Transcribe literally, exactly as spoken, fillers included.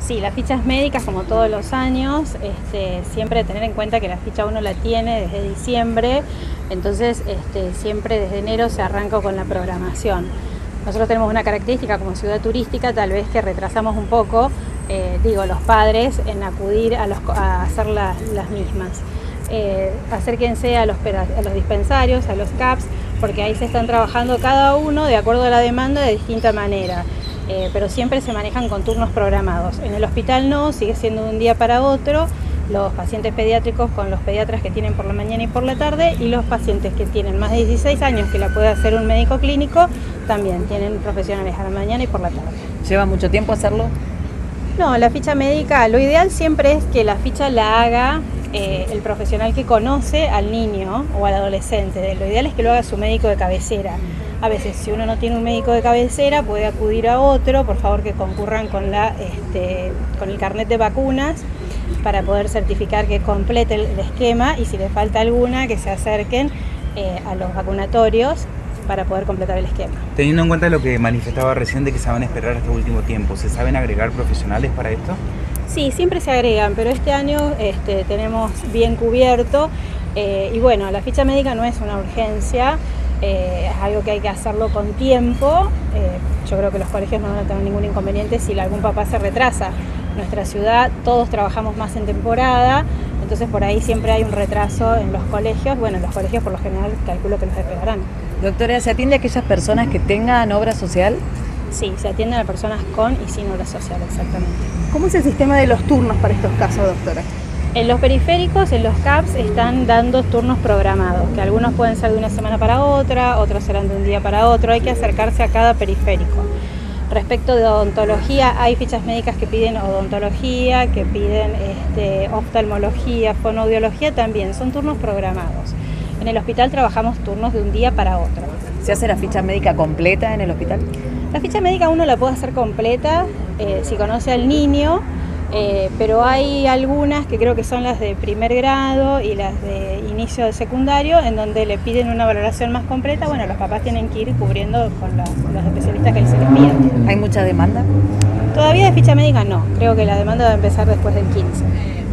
Sí, las fichas médicas, como todos los años, este, siempre tener en cuenta que la ficha uno la tiene desde diciembre, entonces este, siempre desde enero se arranca con la programación. Nosotros tenemos una característica como ciudad turística, tal vez que retrasamos un poco, eh, digo, los padres en acudir a, los, a hacer la, las mismas. Eh, acérquense a los, a los dispensarios, a los C A Ps, porque ahí se están trabajando cada uno de acuerdo a la demanda de distinta manera. Eh, pero siempre se manejan con turnos programados. En el hospital no, sigue siendo de un día para otro, los pacientes pediátricos con los pediatras que tienen por la mañana y por la tarde, y los pacientes que tienen más de dieciséis años, que la puede hacer un médico clínico, también tienen profesionales a la mañana y por la tarde. ¿Lleva mucho tiempo hacerlo? No, la ficha médica, lo ideal siempre es que la ficha la haga eh, el profesional que conoce al niño o al adolescente. Lo ideal es que lo haga su médico de cabecera. A veces, si uno no tiene un médico de cabecera, puede acudir a otro, por favor que concurran con, la, este, con el carnet de vacunas para poder certificar que complete el, el esquema, y si le falta alguna, que se acerquen eh, a los vacunatorios para poder completar el esquema. Teniendo en cuenta lo que manifestaba recién de que se van a esperar hasta último tiempo, ¿se saben agregar profesionales para esto? Sí, siempre se agregan, pero este año este, tenemos bien cubierto eh, y bueno, la ficha médica no es una urgencia. Eh, es algo que hay que hacerlo con tiempo. Eh, yo creo que los colegios no van a tener ningún inconveniente si algún papá se retrasa. En nuestra ciudad todos trabajamos más en temporada, entonces por ahí siempre hay un retraso en los colegios. Bueno, en los colegios por lo general calculo que los esperarán. Doctora, ¿se atiende a aquellas personas que tengan obra social? Sí, se atienden a personas con y sin obra social, exactamente. ¿Cómo es el sistema de los turnos para estos casos, doctora? En los periféricos, en los C A Ps, están dando turnos programados, que algunos pueden ser de una semana para otra, otros serán de un día para otro. Hay que acercarse a cada periférico. Respecto de odontología, hay fichas médicas que piden odontología, que piden este, oftalmología, fonoaudiología también, son turnos programados. En el hospital trabajamos turnos de un día para otro. ¿Se hace la ficha médica completa en el hospital? La ficha médica uno la puede hacer completa eh, si conoce al niño. Eh, pero hay algunas que creo que son las de primer grado y las de inicio de secundario, en donde le piden una valoración más completa. Bueno, los papás tienen que ir cubriendo con, la, con los especialistas que se les piden. ¿Hay mucha demanda? Todavía de ficha médica no, creo que la demanda va a empezar después del quince.